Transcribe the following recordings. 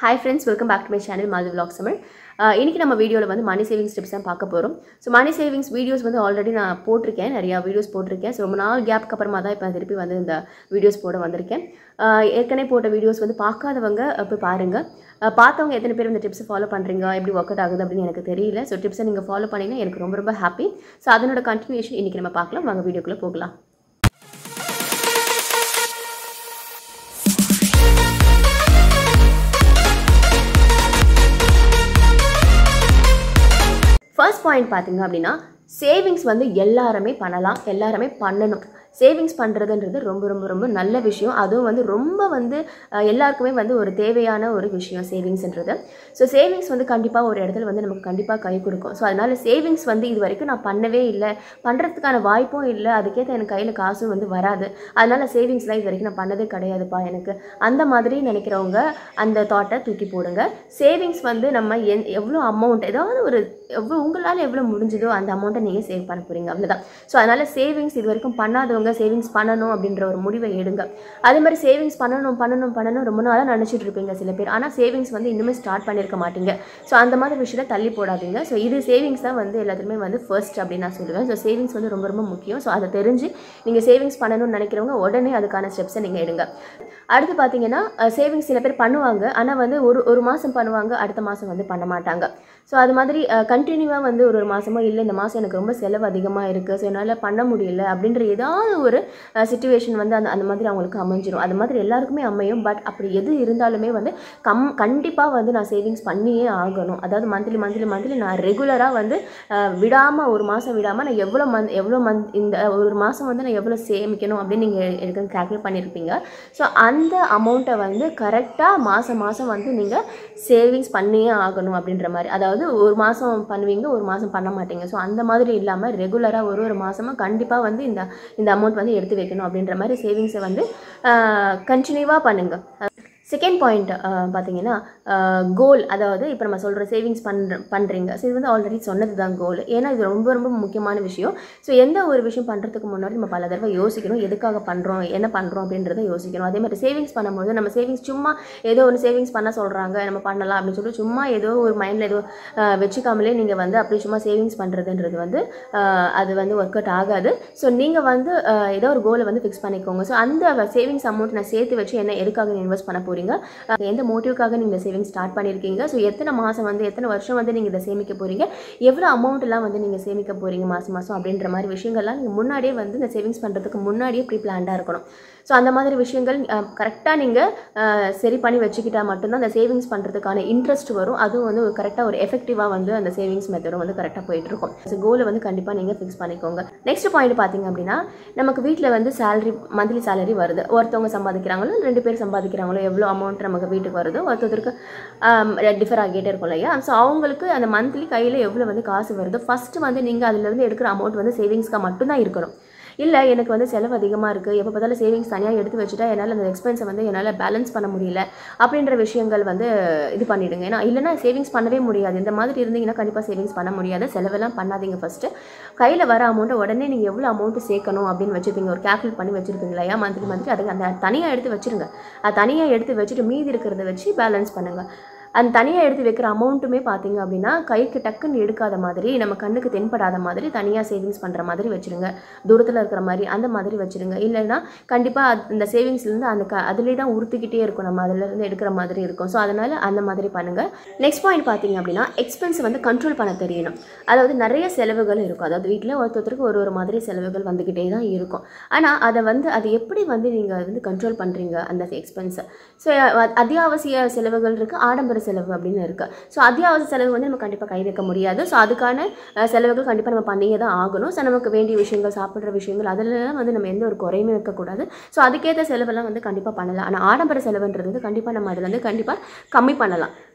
Hi friends, welcome back to my channel Madhu Vlogs Tamil. இன்னைக்கு நம்ம வீடியோல வந்து மணி சேவிங்ஸ் டிப்ஸ் தான் பார்க்க போறோம். சோ மணி சேவிங்ஸ் வீடியோஸ் வந்து ஆல்ரெடி நான் போட்டுருக்கேன், நிறைய வீடியோஸ் போட்டுருக்கேன். சோ ரொம்ப நாள் கேப்க்கு அப்புறமா தான் இப்போ திருப்பி வந்து இந்த வீடியோஸ் போட வந்திருக்கேன். ஏற்கனவே போட்ட வீடியோஸ் வந்து பார்க்காதவங்க போய் பாருங்க. பார்த்தவங்க எத்தனை பேர் இந்த டிப்ஸ் ஃபாலோ பண்றீங்க, எப்படி வொர்க் அவுட் ஆகுது அப்படின்னு எனக்கு தெரியல. சோ டிப்ஸை நீங்க ஃபாலோ பண்ணீங்கன்னா எனக்கு ரொம்ப ரொம்ப ஹாப்பி. சோ அதனோட கண்டினியூஷன் இன்னைக்கு நம்ம பார்க்கலாம். வாங்க வீடியோக்குள்ள போகலாம். First point பாத்தீங்க அப்படினா சேவிங்ஸ் வந்து எல்லாரும் பண்ணலாம், எல்லாரும் பண்ணணும். சேவிங்ஸ் பண்றதுன்றது ரொம்ப ரொம்ப ரொம்ப நல்ல விஷயம். அதுவும் வந்து ரொம்ப வந்து எல்லாருக்குமே வந்து ஒரு தேவையான ஒரு விஷயம் சேவிங்ஸ்ன்றது. சோ சேவிங்ஸ் வந்து கண்டிப்பா ஒரு இடத்துல வந்து நமக்கு கண்டிப்பா கை கொடுக்கும். சோ அதனால சேவிங்ஸ் வந்து இதுவரைக்கும் நான் பண்ணவே இல்ல, பண்றதுக்கான வாய்ப்பும் இல்ல, அதுக்கேத்த எனக்கு கையில காசும் வந்து வராது, அதனால சேவிங்ஸ்லாம் இதுவரைக்கும் நான் பண்ணதே கிடையாதுப்பா எனக்கு, அந்த மாதிரி நினைக்கிறவங்க அந்த தாட்டை தூக்கி போடுங்க. சேவிங்ஸ் வந்து நம்ம எவ்வளோ அமௌண்ட், ஏதாவது ஒரு உங்களால் எவ்வளோ முடிஞ்சதோ அந்த அமௌண்ட்டை நீங்கள் சேவ் பண்ண போகிறீங்க, அவ்வளோதான். ஸோ அதனால் சேவிங்ஸ் இது வரைக்கும் பண்ணாதவங்க சேவிங்ஸ் பண்ணணும் அப்படின்ற ஒரு முடிவை எடுங்க. அதே மாதிரி சேவிங்ஸ் பண்ணணும் ரொம்ப நாளாக நினச்சிட்டு இருப்பீங்க சில பேர், ஆனால் சேவிங்ஸ் வந்து இன்னுமே ஸ்டார்ட் பண்ணியிருக்க மாட்டீங்க. ஸோ அந்த மாதிரி விஷயத்தை தள்ளி போடாதீங்க. ஸோ இது சேவிங்ஸ் தான் வந்து எல்லாத்துக்குமே வந்து ஃபர்ஸ்ட் அப்படின்னு நான் சொல்லுவேன். ஸோ சேவிங்ஸ் வந்து ரொம்ப ரொம்ப முக்கியம். ஸோ அதை தெரிஞ்சு நீங்கள் சேவிங்ஸ் பண்ணணும்னு நினைக்கிறவங்க உடனே அதுக்கான ஸ்டெப்ஸை நீங்கள் எடுங்க. அடுத்து பார்த்தீங்கன்னா சேவிங்ஸ் சில பேர் பண்ணுவாங்க, ஆனால் வந்து ஒரு மாதம் பண்ணுவாங்க, அடுத்த மாதம் வந்து பண்ண மாட்டாங்க. ஸோ அது மாதிரி கண்டினியூவாக வந்து ஒரு மாதமோ இல்லை இந்த மாதம் எனக்கு ரொம்ப செலவு அதிகமாக இருக்குது, ஸோ என்னால் பண்ண முடியல அப்படின்ற ஏதாவது ஒரு சிச்சுவேஷன் வந்து அந்த மாதிரி அவங்களுக்கு அமைஞ்சிரும். அது மாதிரி எல்லாருக்குமே அமையும். பட் அப்படி எது இருந்தாலுமே வந்து கண்டிப்பாக வந்து நான் சேவிங்ஸ் பண்ணியே ஆகணும். அதாவது மந்த்லி நான் ரெகுலராக வந்து விடாமல், ஒரு மாதம் விடாமல் நான் எவ்வளோ மந்த் இந்த ஒரு மாதம் வந்து நான் எவ்வளோ சேமிக்கணும் அப்படின்னு நீங்கள் எனக்கு கால்குலேட் பண்ணியிருப்பீங்க. ஸோ அந்த அமௌண்ட்டை வந்து கரெக்டாக மாதம் வந்து நீங்கள் சேவிங்ஸ் பண்ணியே ஆகணும் அப்படின்ற மாதிரி. அதாவது ஒரு மாதம் பண்ணுவீங்க, ஒரு மாதம் பண்ண மாட்டீங்க. ஸோ அந்த மாதிரி இல்லாமல் ரெகுலராக ஒரு மாதமாக கண்டிப்பாக வந்து இந்த அமௌண்ட் வந்து எடுத்து வைக்கணும் அப்படின்ற மாதிரி சேவிங்ஸை வந்து கண்டினியூவாக பண்ணுங்கள். செகண்ட் பாயிண்ட் பார்த்தீங்கன்னா கோல். அதாவது இப்போ நம்ம சொல்கிற சேவிங்ஸ் பண்ணுறீங்க, ஸோ இது வந்து ஆல்ரெடி சொன்னது தான் கோல். ஏன்னா இது ரொம்ப ரொம்ப முக்கியமான விஷயம். ஸோ எந்த ஒரு விஷயம் பண்ணுறதுக்கு முன்னாடி நம்ம பல தடவை யோசிக்கணும், எதுக்காக பண்ணுறோம், என்ன பண்ணுறோம் அப்படின்றத யோசிக்கணும். அதே மாதிரி சேவிங்ஸ் பண்ணும்போது நம்ம சேவிங்ஸ் சும்மா ஏதோ ஒரு சேவிங்ஸ் பண்ண சொல்கிறாங்க, நம்ம பண்ணலாம் அப்படின்னு சொல்லி சும்மா ஏதோ ஒரு மைண்டில் ஏதோ வச்சுக்காமலே நீங்கள் வந்து அப்படி சும்மா சேவிங்ஸ் பண்ணுறதுன்றது வந்து அது வந்து ஒர்க் அவுட் ஆகாது. ஸோ நீங்கள் வந்து ஏதோ ஒரு கோலை வந்து ஃபிக்ஸ் பண்ணிக்கோங்க. ஸோ அந்த சேவிங்ஸ் அமௌண்ட் நான் சேர்த்து வச்சு என்ன எதுக்காக இன்வெஸ்ட் பண்ண போகிறீங்க, எந்த மோட்டிவ்காக நீங்கள் சேவிங்ஸ் ஸ்டார்ட் பண்ணியிருக்கீங்க, ஸோ எத்தனை மாதம் வந்து எத்தனை வருஷம் வந்து நீங்கள் இதை சேமிக்க போகிறீங்க, எவ்வளோ அமௌண்ட்லாம் வந்து நீங்கள் சேமிக்க போகிறீங்க மாதம் அப்படின்ற மாதிரி விஷயங்கள்லாம் நீங்கள் முன்னாடியே வந்து இந்த சேவிங்ஸ் பண்ணுறதுக்கு முன்னாடியே ப்ரீ பிளான்டாக இருக்கணும். ஸோ அந்த மாதிரி விஷயங்கள் கரெக்டாக நீங்கள் சரி பண்ணி வச்சுக்கிட்டால் மட்டும்தான் அந்த சேவிங்ஸ் பண்ணுறதுக்கான இன்ட்ரெஸ்ட் வரும். அதுவும் வந்து கரெக்டாக ஒரு எஃபெக்டிவாக வந்து அந்த சேவிங்ஸ் மெத்தடும் வந்து கரெக்டாக போயிட்டுருக்கும். ஸோ கோலை வந்து கண்டிப்பாக நீங்கள் ஃபிக்ஸ் பண்ணிக்கோங்க. நெக்ஸ்ட் பாயிண்ட் பார்த்தீங்க அப்படின்னா, நமக்கு வீட்டில் வந்து மந்த்லி சேலரி வருது, ஒருத்தவங்க சம்பாதிக்கிறாங்களோ 2 பேர் சம்பாதிக்கிறாங்களோ, எவ்வளோ அமௌண்ட் நமக்கு வீட்டுக்கு வருதோ ஒருத்தருக்கு டிஃபர் ஆகிட்டே இருக்கும் இல்லையா. ஸோ அவங்களுக்கு அந்த மந்த்லி கையில் எவ்வளோ வந்து காசு வருதோ ஃபஸ்ட்டு வந்து நீங்கள் அதிலேருந்து எடுக்கிற அமௌண்ட் வந்து சேவிங்ஸ்க்காக மட்டும்தான் இருக்கணும். இல்லை எனக்கு வந்து செலவு அதிகமாக இருக்குது, எப்போ பார்த்தாலும் சேவிங்ஸ் தனியாக எடுத்து வச்சுட்டா என்னால் அந்த எக்ஸ்பென்ஸை வந்து என்னால் பேலன்ஸ் பண்ண முடியல அப்படின்ற விஷயங்கள் வந்து இது பண்ணிவிடுங்க. ஏன்னா இல்லைனா சேவிங்ஸ் பண்ணவே முடியாது. இந்த மாதிரி இருந்தீங்கன்னா கண்டிப்பாக சேவிங்ஸ் பண்ண முடியாது. செலவெல்லாம் பண்ணாதீங்க. ஃபஸ்ட்டு கையில் வர அமௌண்ட்டை உடனே நீங்கள் எவ்வளோ அமௌண்ட்டு சேர்க்கணும் அப்படின்னு வச்சுருப்பீங்க, ஒரு கேல்குலேட் பண்ணி வச்சுருப்பீங்க இல்லையா, மந்த்லி அதுக்கு அந்த தனியாக எடுத்து வச்சுருங்க. அது தனியாக எடுத்து வச்சுட்டு மீதி இருக்கிறத வச்சு பேலன்ஸ் பண்ணுங்கள். அந்த தனியாக எடுத்து வைக்கிற அமௌண்ட்டுமே பார்த்தீங்க அப்படின்னா கைக்கு டக்குன்னு எடுக்காத மாதிரி, நம்ம கண்ணுக்கு தென்படாத மாதிரி தனியாக சேவிங்ஸ் பண்ணுற மாதிரி வச்சுருங்க, தூரத்தில் இருக்கிற மாதிரி அந்த மாதிரி வச்சுருங்க. இல்லைன்னா கண்டிப்பாக இந்த சேவிங்ஸ்லேருந்து அதிலே தான் உறுத்திக்கிட்டே இருக்கும், நம்ம அதிலேருந்து எடுக்கிற மாதிரி இருக்கும். ஸோ அதனால் அந்த மாதிரி பண்ணுங்கள். நெக்ஸ்ட் பாயிண்ட் பார்த்தீங்க அப்படின்னா எக்ஸ்பென்ஸ் வந்து கண்ட்ரோல் பண்ண தெரியணும். அதாவது நிறைய செலவுகள் இருக்கும், அதாவது வீட்டில் ஒருத்தருக்கு ஒரு மாதிரி செலவுகள் வந்துக்கிட்டே தான் இருக்கும். ஆனால் அது எப்படி வந்து நீங்கள் வந்து கண்ட்ரோல் பண்ணுறீங்க அந்த எக்ஸ்பென்ஸை. ஸோ அத்தியாவசிய செலவுகள் இருக்குது, ஆடம்பர செலவு அப்படின்னு இருக்குது. ஸோ அத்தியாவசிய செலவு வந்து நம்ம கண்டிப்பாக கை வைக்க முடியாது. ஸோ அதுக்கான செலவுகள் கண்டிப்பாக நம்ம பண்ணியே தான் ஆகணும். ஸோ நமக்கு வேண்டிய விஷயங்கள், சாப்பிட்ற விஷயங்கள், அதிலெல்லாம் வந்து நம்ம எந்த ஒரு குறையுமே வைக்கக்கூடாது. ஸோ அதுக்கேற்ற செலவெல்லாம் வந்து கண்டிப்பாக பண்ணலாம். ஆனால் ஆடம்பர செலவுன்றது வந்து கண்டிப்பாக நம்ம அதில் வந்து கண்டிப்பாக கம்மி பண்ணலாம்.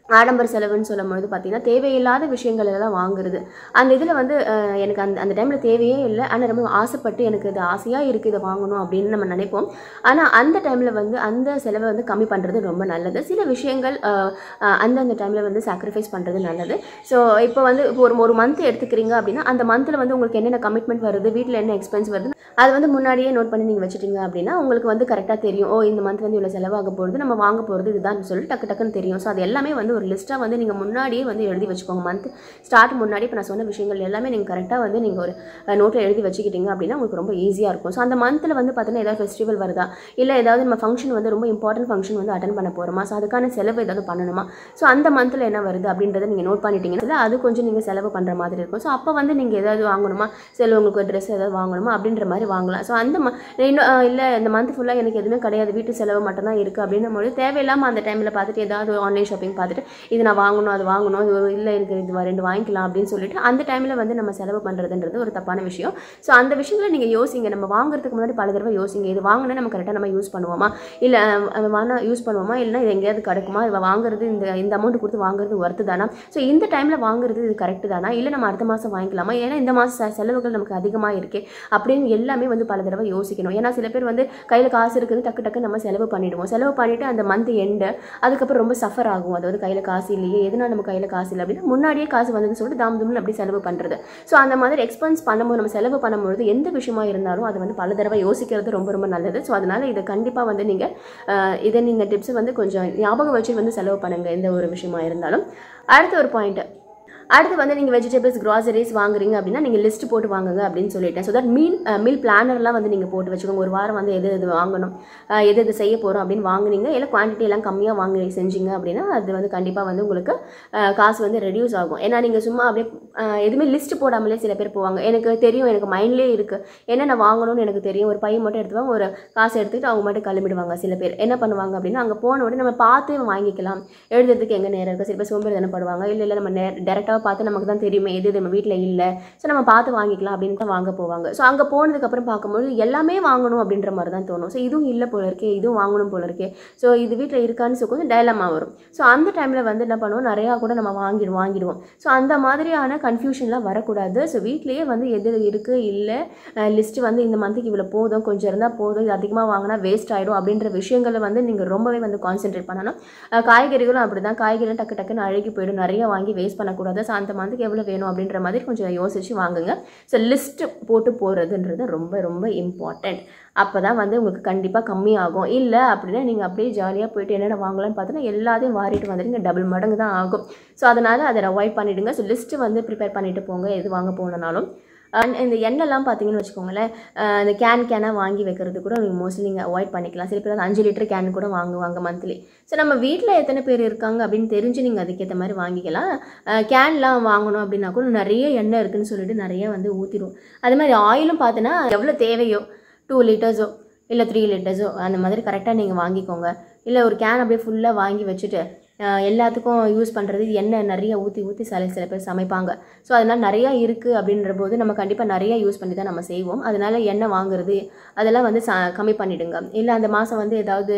ஆடம்பர செலவுன்னு சொல்லும்போது பார்த்தீங்கன்னா தேவையில்லாத விஷயங்கள் எல்லாம் வாங்குறது. அந்த இதில் வந்து எனக்கு அந்த டைமில் தேவையே இல்லை, ஆனால் ரொம்ப ஆசைப்பட்டு எனக்கு இது ஆசையாக இருக்குது இதை வாங்கணும் அப்படின்னு நம்ம நினைப்போம். ஆனால் அந்த டைமில் வந்து அந்த செலவை வந்து கம்மி பண்ணுறது ரொம்ப நல்லது. சில விஷயங்கள் அந்தந்த டைமில் வந்து சாக்ரிஃபைஸ் பண்ணுறது நல்லது. ஸோ இப்போ வந்து ஒரு மந்த் எடுத்துக்கிறீங்க அப்படின்னா அந்த மந்தில் வந்து உங்களுக்கு என்னென்ன கமிட்மெண்ட் வருது, வீட்டில் என்ன எக்ஸ்பென்ஸ் வருது, அது வந்து முன்னாடியே நோட் பண்ணி நீங்கள் வச்சுட்டீங்க அப்படின்னா உங்களுக்கு வந்து கரெக்டாக தெரியும். இந்த மந்த் வந்து இவ்வளோ செலவாக போகிறது, நம்ம வாங்க போகிறது இதுதான் சொல்லி டக்குன்னு தெரியும். ஸோ அது எல்லாமே வந்து ஒரு லிஸ்ட்டாக வந்து நீங்கள் முன்னாடியே வந்து எழுதி வச்சுக்கோங்க. மந்த் ஸ்டார்ட் முன்னாடி இப்போ நான் சொன்ன விஷயங்கள் எல்லாமே நீங்கள் கரெக்டாக வந்து நீங்கள் ஒரு நோட்டில் எழுதி வச்சுக்கிட்டீங்க அப்படின்னா உங்களுக்கு ரொம்ப ஈஸியாக இருக்கும். ஸோ அந்த மந்தில் வந்து பார்த்தீங்கன்னா ஏதாவது ஃபெஸ்டிவல் வருதா, இல்லை ஏதாவது நம்ம ஃபங்க்ஷன் வந்து ரொம்ப இம்பார்ட்டன்ட் ஃபங்க்ஷன் வந்து அட்டன் பண்ண போகிறோமா, ஸோ அதுக்கான செலவு ஏதாவது பண்ணணுமா, ஸோ அந்த மந்தில் என்ன வருது அப்படின்றத நீங்கள் நோட் பண்ணிட்டீங்கன்னா அது கொஞ்சம் நீங்கள் செலவு பண்ணுற மாதிரி இருக்கும். ஸோ அப்போ வந்து நீங்கள் ஏதாவது வாங்கணுமா, சரி உங்களுக்கு ட்ரெஸ் ஏதாவது வாங்கணுமா அப்படின்ற மாதிரி வாங்கலாம். ஸோ அந்த இன்னும் இல்லை இந்த மந்த் ஃபுல்லாக எனக்கு எதுவுமே கிடையாது, வீட்டு செலவு மட்டும்தான் இருக்குது அப்படின்னும் போது தேவையில்லாமல் அந்த டைமில் பார்த்துட்டு ஏதாவது ஆன்லைன் ஷாப்பிங் பார்த்துட்டு இது நான் வாங்கணும் அது வாங்கணும் இல்லை எனக்கு இது 2 வாங்கிக்கலாம் அப்படின்னு சொல்லிட்டு அந்த டைமில் வந்து நம்ம செலவு பண்ணுறதுன்றது ஒரு தப்பான விஷயம். ஸோ அந்த விஷயங்களை நீங்கள் யோசிங்க. நம்ம வாங்குறதுக்கு முன்னாடி பல தடவை யோசிங்க. இது வாங்கினா நம்ம கரெக்டாக நம்ம யூஸ் பண்ணுவோமா, இல்லை வாங்கினா யூஸ் பண்ணுவோமா, இல்லைனா இது எங்கேயாவது கிடைக்குமா, இதை வாங்குறது இந்த அமௌண்ட் கொடுத்து வாங்குறது ஒர்த்து தானா, ஸோ இந்த டைமில் வாங்குறது இது கரெக்டு தானா, இல்லை நம்ம அடுத்த மாதம் வாங்கிக்கலாமா, ஏன்னா இந்த மாதம் செலவுகள் நமக்கு அதிகமாக இருக்கே அப்படின்னு எல்லாமே வந்து பல தடவை யோசிக்கணும். ஏன்னா சில பேர் வந்து கையில் காசு இருக்குது டக்கு நம்ம செலவு பண்ணிவிடுவோம். செலவு பண்ணிவிட்டு அந்த மந்த் எண்டு அதுக்கப்புறம் ரொம்ப சஃபர் ஆகும். அதாவது கையில் காசு இல்லையே, எதனால் நம்ம கையில் காசு இல்லை அப்படின்னா முன்னாடியே காசு வந்ததுன்னு சொல்லிட்டு தாமதம்னு அப்படி செலவு பண்ணுறது. ஸோ அந்த மாதிரி எக்ஸ்பென்ஸ் பண்ணும்போது நம்ம செலவு பண்ணும்போது எந்த விஷயமா இருந்தாலும் அது வந்து பல தடவை யோசிக்கிறது ரொம்ப நல்லது. ஸோ அதனால் இதை கண்டிப்பாக வந்து நீங்கள் இந்த டிப்ஸை வந்து கொஞ்சம் ஞாபகம் வச்சு வந்து செலவு பண்ணுங்கள் எந்த ஒரு விஷயமா இருந்தாலும். அடுத்த ஒரு பாயிண்ட், அடுத்து வந்து நீங்கள் வெஜிடபிள்ஸ் க்ராசரிஸ் வாங்குறீங்க அப்படின்னா நீங்கள் லிஸ்ட் போட்டு வாங்குங்க அப்படின்னு சொல்லிட்டேன். ஸோ தட் மீல் பிளானர்லாம் வந்து நீங்கள் போட்டு வச்சுக்கோங்க. ஒரு வாரம் வந்து எது வாங்கணும், எது செய்ய போகிறோம் அப்படின்னு வாங்குனீங்க, இல்லை குவான்டிட்டி எல்லாம் கம்மியாக செஞ்சீங்க அப்படின்னா அது வந்து கண்டிப்பாக வந்து உங்களுக்கு காசு வந்து ரெடியூஸ் ஆகும். ஏன்னா நீங்கள் சும்மா அப்படியே எதுவுமே லிஸ்ட் போடாமலே சில பேர் போவாங்க. எனக்கு தெரியும், எனக்கு மைண்ட்லேயே இருக்குது, என்னென்ன வாங்கணும்னு எனக்கு தெரியும், ஒரு பையன் மட்டும் எடுத்துவாங்க, ஒரு காசு எடுத்துக்கிட்டு அவங்க மட்டும் கிளம்பிடுவாங்க. சில பேர் என்ன பண்ணுவாங்க அப்படின்னா அங்கே போன உடனே நம்ம பார்த்து வாங்கிக்கலாம், எழுதுறதுக்கு எங்கே நேரம் இருக்குது, சில பேர் சோம்பேறி தானே படுவாங்க, இல்லை நம்ம டேரெக்டாக பார்த்து நமக்கு தான் தெரியுமே எது நம்ம வீட்டில் இல்லை, ஸோ நம்ம பார்த்து வாங்கிக்கலாம் அப்படின்னு தான் வாங்க போவாங்க. ஸோ அங்கே போனதுக்கப்புறம் பார்க்கும்போது எல்லாமே வாங்கணும் அப்படின்ற மாதிரி தான் தோணும். ஸோ இதுவும் இல்லை போல இருக்கே, இதுவும் வாங்கணும் போல இருக்கே, ஸோ இது வீட்டில் இருக்கான்னு கொஞ்சம் டைலமா வரும். ஸோ அந்த டைமில் வந்து என்ன பண்ணுவோம், நிறையா கூட நம்ம வாங்கிடுவோம். ஸோ அந்த மாதிரியான கன்ஃபியூஷன்லாம் வரக்கூடாது. ஸோ வீட்லேயே வந்து எது இருக்குது இல்லை லிஸ்ட்டு வந்து இந்த மந்த்துக்கு இவ்வளோ போதும், கொஞ்சம் இருந்தால் போதும், இது அதிகமாக வாங்கினா வேஸ்ட் ஆகிடும் அப்படின்ற விஷயங்களை வந்து நீங்கள் ரொம்பவே வந்து கான்சென்ட்ரேட் பண்ணணும். காய்கறிகளும் அப்படி தான், காய்கறிலாம் டக்குன்னு அழுகி போய்டும், நிறைய வாங்கி வேஸ்ட் பண்ணக்கூடாது. ஸோ அந்த மந்த்துக்கு எவ்வளோ வேணும் அப்படின்ற மாதிரி கொஞ்சம் யோசித்து வாங்குங்க. ஸோ லிஸ்ட்டு போட்டு போகிறதுன்றது ரொம்ப இம்பார்ட்டண்ட். அப்போ தான் வந்து உங்களுக்கு கண்டிப்பாக கம்மியாகும். இல்லை அப்படின்னா நீங்கள் அப்படியே ஜாலியாக போய்ட்டு என்னென்ன வாங்கலாம்னு பார்த்தீங்கன்னா எல்லாத்தையும் வாரிட்டு வந்துடுங்க, டபுள் மடங்கு தான் ஆகும். ஸோ அதனால் அதை அவாய்ட் பண்ணிவிடுங்க. ஸோ லிஸ்ட்டு வந்து ப்ரிப்பேர் பண்ணிவிட்டு போங்க எது வாங்க போனாலும். இந்த எண்ணெய்லாம் பார்த்தீங்கன்னு வச்சுக்கோங்களேன், இந்த கேனாக வாங்கி வைக்கிறது கூட நீங்கள் மோஸ்ட்லி நீங்கள் அவாய்ட் பண்ணிக்கலாம். சில பேர் வந்து 5 லிட்டர் கேன் கூட வாங்குவாங்க மந்த்லி. ஸோ நம்ம வீட்டில் எத்தனை பேர் இருக்காங்க அப்படின்னு தெரிஞ்சு நீங்கள் அதுக்கேற்ற மாதிரி வாங்கிக்கலாம். கேன்லாம் வாங்கணும் அப்படின்னா கூட நிறைய எண்ணெய் இருக்குதுன்னு சொல்லிட்டு நிறைய வந்து ஊற்றிடும். அது மாதிரி ஆயிலும் பார்த்தீங்கன்னா எவ்வளோ தேவையோ 2 லிட்டர்ஸோ இல்லை 3 லிட்டர்ஸோ அந்த மாதிரி கரெக்டாக நீங்கள் வாங்கிக்கோங்க. இல்லை ஒரு கேன் அப்படியே ஃபுல்லாக வாங்கி வச்சுட்டு எல்லாத்துக்கும் யூஸ் பண்ணுறது எண்ணெய் நிறைய ஊற்றி சில பேர் சமைப்பாங்க. ஸோ அதனால் நிறையா இருக்குது அப்படின்ற போது நம்ம கண்டிப்பாக நிறையா யூஸ் பண்ணி தான் நம்ம செய்வோம். அதனால் எண்ணெய் வாங்குறது அதெல்லாம் வந்து கம்மி பண்ணிவிடுங்க. இல்லை அந்த மாதம் வந்து ஏதாவது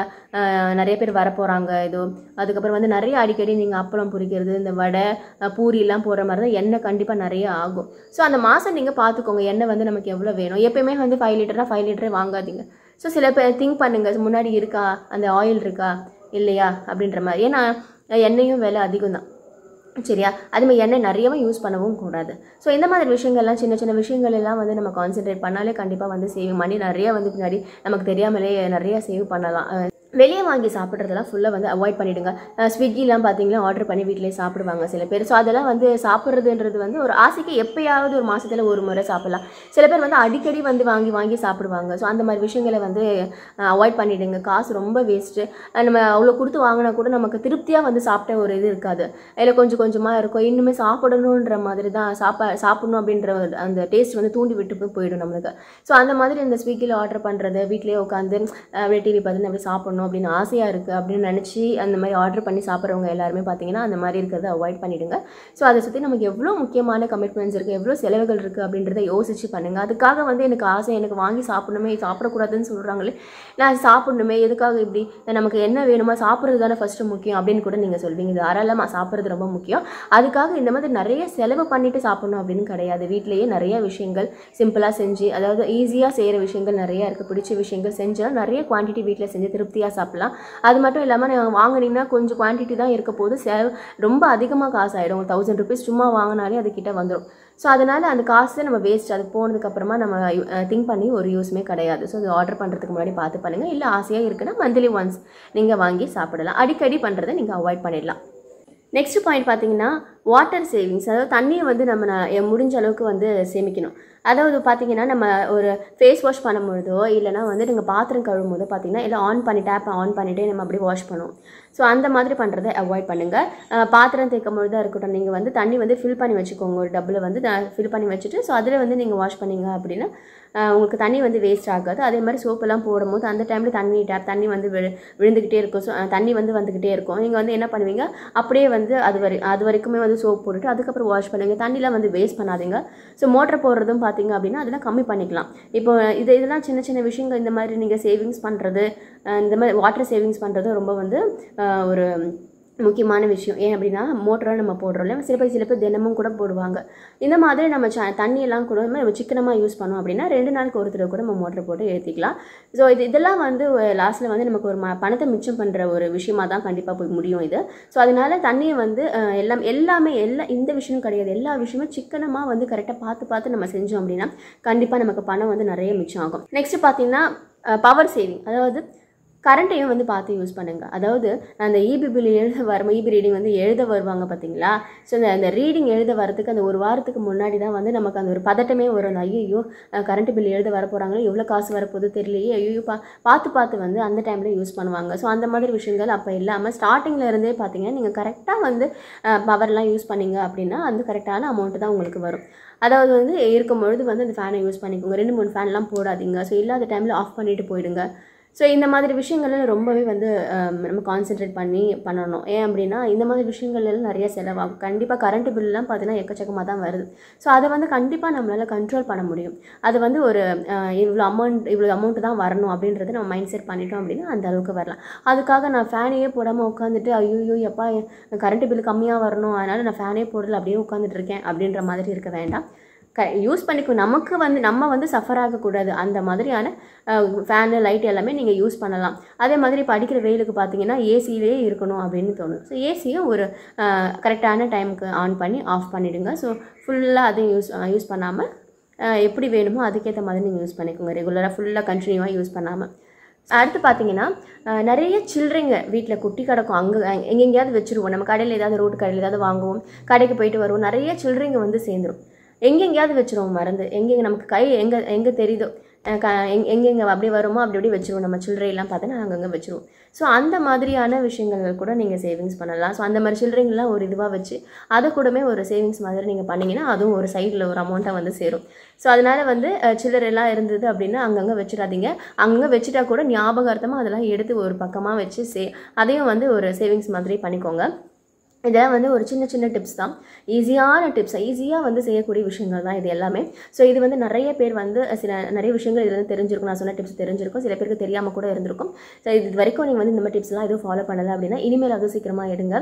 நிறைய பேர் வரப்போகிறாங்க ஏதோ, அதுக்கப்புறம் வந்து நிறைய அடிக்கடி நீங்கள் அப்பளம் பொரிக்கிறது, இந்த வடை பூரிலாம் போடுற மாதிரி தான் எண்ணெய் கண்டிப்பாக நிறைய ஆகும். ஸோ அந்த மாதம் நீங்கள் பார்த்துக்கோங்க எண்ணெய் வந்து நமக்கு எவ்வளோ வேணும். எப்போயுமே வந்து 5 லிட்டர்னா 5 லிட்டரே வாங்காதீங்க. ஸோ சில பேர் திங்க் பண்ணுங்கள், முன்னாடி இருக்கா அந்த ஆயில் இருக்கா இல்லையா அப்படின்ற மாதிரி. ஏன்னா எண்ணெயும் விலை அதிகம் தான், சரியா? அதுமாதிரி எண்ணெய் நிறையவும் யூஸ் பண்ணவும் கூடாது. ஸோ இந்த மாதிரி விஷயங்கள்லாம் சின்ன விஷயங்கள் எல்லாம் வந்து நம்ம கான்சென்ட்ரேட் பண்ணாலே கண்டிப்பாக வந்து சேவ் பண்ணி நிறையா வந்து பின்னாடி நமக்கு தெரியாமலே நிறையா சேவ் பண்ணலாம். வெளியே வாங்கி சாப்பிட்றதெல்லாம் ஃபுல்லாக வந்து அவாய்ட் பண்ணிவிடுங்க. ஸ்விக்கிலாம் பார்த்தீங்கன்னா ஆர்டர் பண்ணி வீட்டிலே சாப்பிடுவாங்க சில பேர். ஸோ அதெல்லாம் வந்து சாப்பிட்றதுன்றது வந்து ஒரு ஆசைக்கு எப்போயாவது ஒரு மாதத்தில் ஒரு முறை சாப்பிட்லாம். சில பேர் வந்து அடிக்கடி வந்து வாங்கி சாப்பிடுவாங்க. ஸோ அந்த மாதிரி விஷயங்களை வந்து அவாய்ட் பண்ணிவிடுங்க. காசு ரொம்ப வேஸ்ட்டு. நம்ம அவ்வளோ கொடுத்து வாங்கினா கூட நமக்கு திருப்தியாக வந்து சாப்பிட்ட ஒரு இது இருக்காது. அதில் கொஞ்சமாக இருக்கும், இன்னுமே சாப்பிடணுன்ற மாதிரி தான் சாப்பிடணும் அப்படின்ற அந்த டேஸ்ட் வந்து தூண்டி விட்டு போயிடும் நம்மளுக்கு. ஸோ அந்த மாதிரி இந்த ஸ்விக்கியில் ஆர்டர் பண்ணுறது, வீட்டிலே உட்காந்து அப்படியே டிவி பார்த்துன்னு அப்படி சாப்பிட்ணும் சாப்பிடணும் அப்படின்னு ஆசையாக இருக்குது அப்படின்னு நினச்சி அந்த மாதிரி ஆர்டர் பண்ணி சாப்பிட்றவங்க எல்லாருமே பார்த்தீங்கன்னா அந்த மாதிரி இருக்கிறத அவாய்ட் பண்ணிவிடுங்க. ஸோ அதை சுற்றி நமக்கு எவ்வளோ முக்கியமான கமிட்மெண்ட்ஸ் இருக்குது, எவ்வளோ செலவுகள் இருக்குது அப்படின்றத யோசிச்சு பண்ணுங்கள். அதுக்காக வந்து எனக்கு ஆசை, எனக்கு வாங்கி சாப்பிடணுமே, சாப்பிடக்கூடாதுன்னு சொல்கிறாங்களே, நான் சாப்பிடணுமே, எதுக்காக இப்படி, நமக்கு என்ன வேணுமோ சாப்பிட்றது தானே ஃபஸ்ட்டு முக்கியம் அப்படின்னு கூட நீங்கள் சொல்வீங்க. இது தாராளமாக சாப்பிட்றது ரொம்ப முக்கியம். அதுக்காக இந்த மாதிரி நிறைய செலவு பண்ணிவிட்டு சாப்பிடணும் அப்படின்னு கிடையாது. வீட்டிலேயே நிறைய விஷயங்கள் சிம்பிளாக செஞ்சு, அதாவது ஈஸியாக செய்கிற விஷயங்கள் நிறையா இருக்குது. பிடிச்ச விஷயங்கள் செஞ்சால் நிறைய குவான்டிட்டி வீட்டில் செஞ்சு திருப்தியாக சாப்பிட்லாம். அது மட்டும் இல்லாமல் நீங்கள் வாங்கினீங்கன்னா கொஞ்சம் குவான்டிட்டி தான் இருக்க போது, ரொம்ப அதிகமாக காசு ஆகிடும். 1000 rupees சும்மா வாங்கினாலே அது கிட்ட வந்துடும். ஸோ அதனால் அந்த காசு நம்ம வேஸ்ட். அது போனதுக்கப்புறமா நம்ம திங்க் பண்ணி ஒரு யூஸுமே கிடையாது. ஸோ அது ஆர்டர் பண்ணுறதுக்கு முன்னாடி பார்த்து பண்ணுங்கள். இல்லை ஆசையாக இருக்குன்னா மந்த்லி ஒன்ஸ் நீங்கள் வாங்கி சாப்பிடலாம். அடிக்கடி பண்ணுறதை நீங்கள் அவாய்ட் பண்ணிடலாம். நெக்ஸ்ட் பாயிண்ட் பார்த்தீங்கன்னா வாட்டர் சேவிங்ஸ். அதாவது தண்ணியை வந்து நம்ம முடிஞ்ச அளவுக்கு வந்து சேமிக்கணும். அதாவது பார்த்தீங்கன்னா நம்ம ஒரு ஃபேஸ் வாஷ் பண்ணும்பொழுதோ இல்லைனா வந்து நீங்கள் பாத்திரம் கழுவும் போதோ பார்த்தீங்கன்னா இல்லை டேப்பை ஆன் பண்ணிவிட்டே நம்ம அப்படியே வாஷ் பண்ணுவோம். ஸோ அந்த மாதிரி பண்ணுறதை அவாய்ட் பண்ணுங்கள். பாத்திரம் தேய்க்கும் பொழுதாக இருக்கட்டும், நீங்கள் வந்து தண்ணி வந்து ஃபில் பண்ணி வச்சுக்கோங்க. ஒரு டப்பில் வந்து ஃபில் பண்ணி வச்சுட்டு ஸோ அதில் வந்து நீங்கள் வாஷ் பண்ணிங்க அப்படின்னா உங்களுக்கு தண்ணி வந்து வேஸ்ட் ஆகாது. அதே மாதிரி சோப்பெல்லாம் போடும்போது அந்த டைமில் தண்ணி வந்து விழுந்துக்கிட்டே இருக்கும். ஸோ தண்ணி வந்து வந்துக்கிட்டே இருக்கும். நீங்கள் வந்து என்ன பண்ணுவீங்க, அப்படியே வந்து அது வரைக்குமே வந்து சோப் போட்டுட்டு அதுக்கப்புறம் வாஷ் பண்ணுங்கள். தண்ணிலாம் வந்து வேஸ்ட் பண்ணாதீங்க. ஸோ மோட்டர் போடுறதும் பார்த்தீங்க அப்படின்னா அதெல்லாம் கம்மி பண்ணிக்கலாம். இப்போ இதெல்லாம் சின்ன சின்ன விஷயங்கள். இந்த மாதிரி நீங்கள் சேவிங்ஸ் பண்ணுறது, இந்த மாதிரி வாட்டர் சேவிங்ஸ் பண்ணுறது ரொம்ப வந்து ஒரு முக்கியமான விஷயம். ஏன் அப்படின்னா மோட்டராக நம்ம போடுறோம்ல, சில பேர் தினமும் கூட போடுவாங்க. இந்த மாதிரி நம்ம தண்ணியெல்லாம் கூட நம்ம சிக்கனமாக யூஸ் பண்ணோம் அப்படின்னா 2 நாளுக்கு ஒரு தடவை கூட நம்ம மோட்டர் போட்டு ஏற்றிக்கலாம். ஸோ இதெல்லாம் வந்து லாஸ்ட்டில் வந்து நமக்கு ஒரு பணத்தை மிச்சம் பண்ணுற ஒரு விஷயமாக தான் கண்டிப்பாக போய் முடியும் இது. ஸோ அதனால் தண்ணியை வந்து எல்லாமே இந்த விஷயம் கிடையாது, எல்லா விஷயமும் சிக்கனமாக வந்து கரெக்டாக பார்த்து நம்ம செஞ்சோம் அப்படின்னா கண்டிப்பாக நமக்கு பணம் வந்து நிறைய மிச்சம் ஆகும். நெக்ஸ்ட் பார்த்தீங்கன்னா பவர் சேவிங். அதாவது கரண்ட்டையும் வந்து பார்த்து யூஸ் பண்ணுங்கள். அதாவது அந்த இபி பில் இபி ரீடிங் வந்து எழுத வருவாங்க பார்த்தீங்களா. ஸோ அந்த ரீடிங் எழுத வரதுக்கு அந்த ஒரு வாரத்துக்கு முன்னாடி தான் வந்து நமக்கு அந்த ஒரு பதட்டமே வரும். ஐயோ கரண்ட் பில் எழுத வர போகிறாங்களோ, எவ்வளோ காசு வரப்போகுது தெரியலையே, ஐயோ பார்த்து வந்து அந்த டைமில் யூஸ் பண்ணுவாங்க. ஸோ அந்த மாதிரி விஷயங்கள் அப்போ இல்லாமல் ஸ்டார்டிங்கில் இருந்தே பார்த்தீங்கன்னா நீங்கள் கரெக்டாக வந்து பவர்லாம் யூஸ் பண்ணிங்க அப்படின்னா அந்த கரெக்டான அமௌண்ட்டு தான் உங்களுக்கு வரும். அதாவது வந்து இருக்கும்பொழுது வந்து அந்த ஃபேனை யூஸ் பண்ணிக்கோங்க. 2-3 ஃபேன்லாம் போடாதீங்க. ஸோ இல்லாத டைமில் ஆஃப் பண்ணிவிட்டு போயிடுங்க. ஸோ இந்த மாதிரி விஷயங்கள்லாம் ரொம்பவே வந்து நம்ம கான்சென்ட்ரேட் பண்ணி பண்ணணும். ஏன் அப்படின்னா இந்த மாதிரி விஷயங்கள்லாம் நிறைய செலவாகும். கண்டிப்பாக கரண்ட் பில்லாம் பார்த்தீங்கன்னா எக்கச்சக்கமாக தான் வருது. ஸோ அதை வந்து கண்டிப்பாக நம்மளால் கண்ட்ரோல் பண்ண முடியும். அது வந்து ஒரு இவ்வளோ அமௌண்ட் தான் வரணும் அப்படின்றத நம்ம மைண்ட் செட் பண்ணிட்டோம் அப்படின்னா அந்த அளவுக்கு வரலாம். அதுக்காக நான் ஃபேனையே போடாமல் உட்காந்துட்டு ஐயோ எப்பா கரண்ட் பில் கம்மியாக வரணும் அதனால் நான் ஃபேனே போடல அப்படியே உட்காந்துட்டு இருக்கேன் அப்படின்ற மாதிரி இருக்க வேண்டாம். யூஸ் பண்ணிக்கும். நம்ம வந்து சஃபர் ஆகக்கூடாது. அந்த மாதிரியான ஃபேனு லைட் எல்லாமே நீங்கள் யூஸ் பண்ணலாம். அதே மாதிரி இப்போ அடிக்கிற வெயிலுக்கு பார்த்தீங்கன்னா ஏசியிலே இருக்கணும் அப்படின்னு தோணும். ஸோ ஏசியை ஒரு கரெக்டான டைமுக்கு ஆன் பண்ணி ஆஃப் பண்ணிவிடுங்க. ஸோ ஃபுல்லாக அதையும் யூஸ் பண்ணாமல் எப்படி வேணுமோ அதுக்கேற்ற மாதிரி நீங்கள் யூஸ் பண்ணிக்கோங்க. ரெகுலராக ஃபுல்லாக கண்டினியூவாக யூஸ் பண்ணாமல். அடுத்து பார்த்தீங்கன்னா நிறைய சில்லறைங்க வீட்டில் குட்டி கிடக்கும். எங்கெங்கேயாவது வச்சுருவோம். நம்ம கடையில் ஏதாவது ரோட்டு கடையில் ஏதாவது வாங்குவோம், கடைக்கு போயிட்டு வருவோம், நிறைய சில்லறைங்க வந்து சேர்ந்துடும். எங்கெங்கேயாவது வச்சுருவோம் மறந்து. நமக்கு கை எங்கே தெரியுதோ எங்கெங்கே அப்படி வருமோ அப்படி வச்சுருவோம். நம்ம சில்லறையெல்லாம் பார்த்தோன்னா அங்கங்கே வச்சுருவோம். ஸோ அந்த மாதிரியான விஷயங்கள் கூட நீங்கள் சேவிங்ஸ் பண்ணலாம். ஸோ அந்த மாதிரி சில்லறைங்கள்லாம் ஒரு இதுவாக வச்சு அதை கூடமே ஒரு சேவிங்ஸ் மாதிரி நீங்கள் பண்ணிங்கன்னா அதுவும் ஒரு சைடில் ஒரு அமௌண்ட்டாக வந்து சேரும். ஸோ அதனால் வந்து சில்லறையெல்லாம் இருந்தது அப்படின்னா அங்கங்கே வச்சிடாதீங்க. அங்கங்கே வச்சுட்டா கூட ஞாபகார்த்தமாக அதெல்லாம் எடுத்து ஒரு பக்கமாக வச்சு அதையும் வந்து ஒரு சேவிங்ஸ் மாதிரி பண்ணிக்கோங்க. இதெல்லாம் வந்து ஒரு சின்ன சின்ன டிப்ஸ் தான். ஈஸியான டிப்ஸ், ஈஸியாக வந்து செய்யக்கூடிய விஷயங்கள் தான் இது எல்லாமே. ஸோ இது வந்து நிறைய பேர் வந்து நிறைய விஷயங்கள் இதில் வந்து தெரிஞ்சிருக்கும். நான் சொன்ன டிப்ஸ் தெரிஞ்சிருக்கும், சில பேருக்கு தெரியாமல் கூட இருந்திருக்கும். ஸோ இது வரைக்கும் நீங்கள் வந்து இந்த மாதிரி டிப்ஸ்லாம் எதுவும் ஃபாலோ பண்ணலை அப்படின்னா இனிமேல் அது சீக்கிரமாக எடுங்க.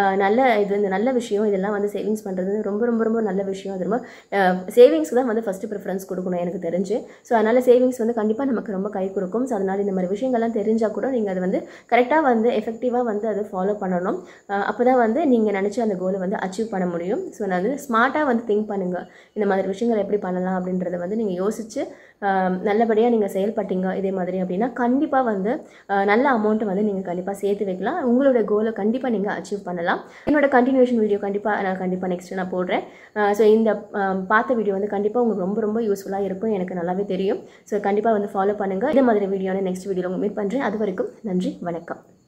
இந்த நல்ல விஷயம். இதெல்லாம் வந்து சேவிங்ஸ் பண்ணுறது ரொம்ப ரொம்ப ரொம்ப நல்ல விஷயம். அது ரொம்ப சேவிங்ஸ்க்கு தான் வந்து ஃபஸ்ட்டு ப்ரிஃபரன்ஸ் கொடுக்கணும் எனக்கு தெரிஞ்சு. ஸோ அதனால் சேவிங்ஸ் வந்து கண்டிப்பாக நமக்கு ரொம்ப கை கொடுக்கும். ஸோ அதனால் இந்த மாதிரி விஷயங்கள்லாம் தெரிஞ்சால் கூட நீங்கள் அது வந்து கரெக்டாக வந்து எஃபெக்டிவாக வந்து அதை ஃபாலோ பண்ணணும். அப்போ தான் வந்து நீங்கள் நினச்சி அந்த கோலை வந்து அச்சீவ் பண்ண முடியும். ஸோ நான் வந்து ஸ்மார்ட்டாக வந்து திங்க் பண்ணுங்கள். இந்த மாதிரி விஷயங்கள் எப்படி பண்ணலாம் அப்படின்றத வந்து நீங்கள் யோசித்து நல்லபடியாக நீங்கள் செயல்பட்டீங்க இதே மாதிரி அப்படின்னா கண்டிப்பாக வந்து நல்ல அமௌண்ட்டை வந்து நீங்கள் கண்டிப்பாக சேர்த்து வைக்கலாம். உங்களோட கோலை கண்டிப்பாக நீங்கள் அச்சீவ் பண்ணலாம். என்னோட கண்டினியூஷன் வீடியோ கண்டிப்பாக நெக்ஸ்ட்டு நான் போடுறேன். ஸோ இந்த பார்த்த வீடியோ வந்து கண்டிப்பாக உங்களுக்கு ரொம்ப ரொம்ப யூஸ்ஃபுல்லாக இருக்கும், எனக்கு நல்லாவே தெரியும். ஸோ கண்டிப்பாக வந்து ஃபாலோ பண்ணுங்கள். இதே மாதிரி வீடியோன்னு நெக்ஸ்ட் வீடியோவில் மீட் பண்ணுறேன். அது வரைக்கும் நன்றி, வணக்கம்.